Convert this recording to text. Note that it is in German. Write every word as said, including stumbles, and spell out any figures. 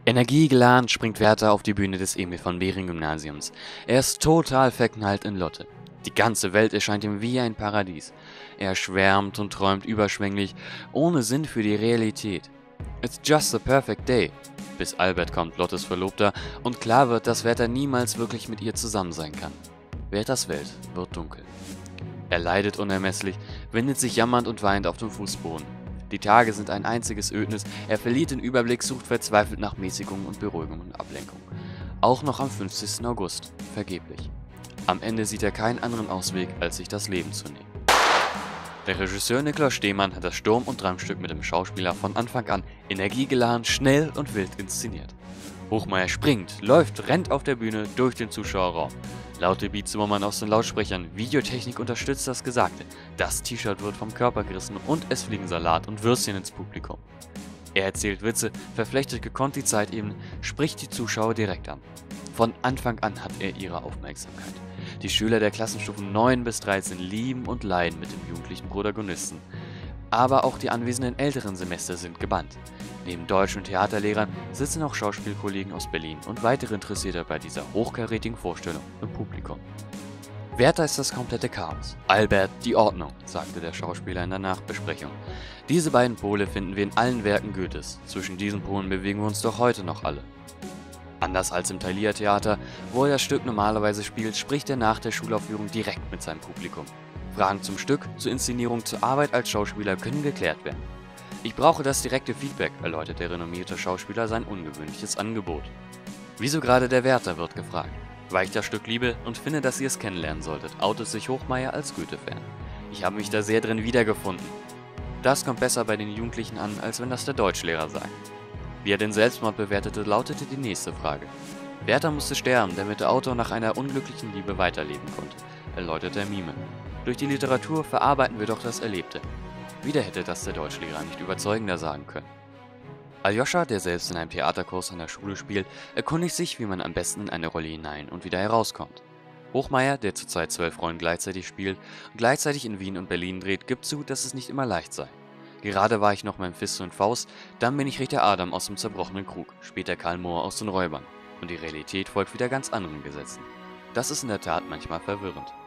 Energiegeladen springt Werther auf die Bühne des Emil von Behring Gymnasiums. Er ist total verknallt in Lotte. Die ganze Welt erscheint ihm wie ein Paradies. Er schwärmt und träumt überschwänglich, ohne Sinn für die Realität. It's just a perfect day. Bis Albert kommt, Lottes Verlobter, und klar wird, dass Werther niemals wirklich mit ihr zusammen sein kann. Werthers Welt wird dunkel. Er leidet unermesslich, windet sich jammernd und weint auf dem Fußboden. Die Tage sind ein einziges Ödnis, er verliert den Überblick, sucht verzweifelt nach Mäßigung und Beruhigung und Ablenkung. Auch noch am fünfzigsten August, vergeblich. Am Ende sieht er keinen anderen Ausweg, als sich das Leben zu nehmen. Der Regisseur Nikolaus Stehmann hat das Sturm- und Drangstück mit dem Schauspieler von Anfang an energiegeladen, schnell und wild inszeniert. Hochmeier springt, läuft, rennt auf der Bühne durch den Zuschauerraum. Laute Beats Zimmermann aus den Lautsprechern, Videotechnik unterstützt das Gesagte. Das T-Shirt wird vom Körper gerissen und es fliegen Salat und Würstchen ins Publikum. Er erzählt Witze, verflechtet gekonnt die Zeitebene, spricht die Zuschauer direkt an. Von Anfang an hat er ihre Aufmerksamkeit. Die Schüler der Klassenstufen neun bis dreizehn lieben und leiden mit dem jugendlichen Protagonisten. Aber auch die anwesenden älteren Semester sind gebannt. Neben Deutsch- und Theaterlehrern sitzen auch Schauspielkollegen aus Berlin und weitere Interessierte bei dieser hochkarätigen Vorstellung im Publikum. Werther ist das komplette Chaos. Albert die Ordnung, sagte der Schauspieler in der Nachbesprechung. Diese beiden Pole finden wir in allen Werken Goethes. Zwischen diesen Polen bewegen wir uns doch heute noch alle. Anders als im Thalia-Theater, wo er das Stück normalerweise spielt, spricht er nach der Schulaufführung direkt mit seinem Publikum. Fragen zum Stück, zur Inszenierung, zur Arbeit als Schauspieler können geklärt werden. Ich brauche das direkte Feedback, erläutert der renommierte Schauspieler sein ungewöhnliches Angebot. Wieso gerade der Werther, wird gefragt. Weil ich das Stück liebe und finde, dass ihr es kennenlernen solltet, outet sich Hochmeier als Goethe-Fan. Ich habe mich da sehr drin wiedergefunden. Das kommt besser bei den Jugendlichen an, als wenn das der Deutschlehrer sagt. Wie er den Selbstmord bewertete, lautete die nächste Frage. Werther musste sterben, damit der Autor nach einer unglücklichen Liebe weiterleben konnte, erläuterte er Mime. Durch die Literatur verarbeiten wir doch das Erlebte. Wieder hätte das der Deutschlehrer nicht überzeugender sagen können. Aljoscha, der selbst in einem Theaterkurs an der Schule spielt, erkundigt sich, wie man am besten in eine Rolle hinein und wieder herauskommt. Hochmeier, der zurzeit zwölf Rollen gleichzeitig spielt und gleichzeitig in Wien und Berlin dreht, gibt zu, dass es nicht immer leicht sei. Gerade war ich noch Mephisto und Faust, dann bin ich Ritter Adam aus dem zerbrochenen Krug, später Karl Mohr aus den Räubern. Und die Realität folgt wieder ganz anderen Gesetzen. Das ist in der Tat manchmal verwirrend.